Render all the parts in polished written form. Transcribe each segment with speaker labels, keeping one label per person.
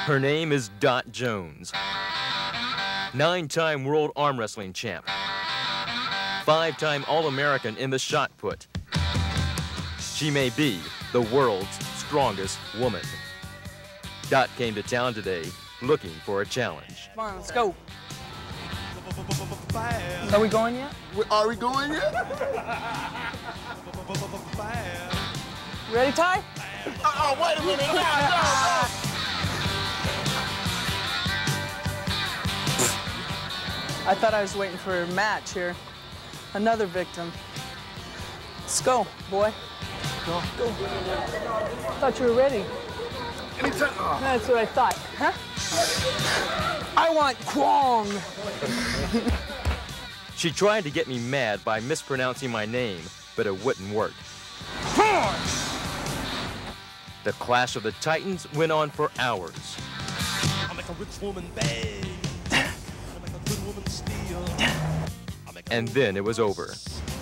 Speaker 1: Her name is Dot Jones. 9-time world arm wrestling champ. 5-time All-American in the shot put. She may be the world's strongest woman. Dot came to town today looking for a challenge.
Speaker 2: Come on, let's go. Are we going yet?
Speaker 3: Are we going yet?
Speaker 2: Ready, Ty?
Speaker 3: Oh, wait a minute. No.
Speaker 2: I thought I was waiting for a match here. Another victim. Let's go, boy. Go. I thought you were ready.
Speaker 3: Anytime. Oh.
Speaker 2: That's what I thought. Huh? I want Quan.
Speaker 1: She tried to get me mad by mispronouncing my name, but it wouldn't work. The Clash of the Titans went on for hours.
Speaker 4: I make a rich woman beg. I make a good woman steal.
Speaker 1: And then it was over.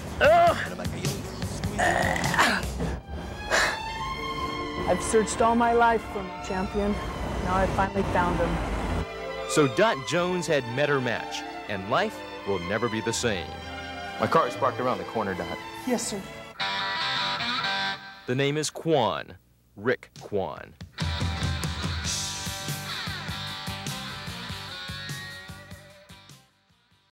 Speaker 2: I've searched all my life for my champion. Now I finally found him.
Speaker 1: So Dot Jones had met her match, and life will never be the same. My car is parked around the corner, Dot.
Speaker 2: Yes, sir.
Speaker 1: The name is Quan, Rick Quan.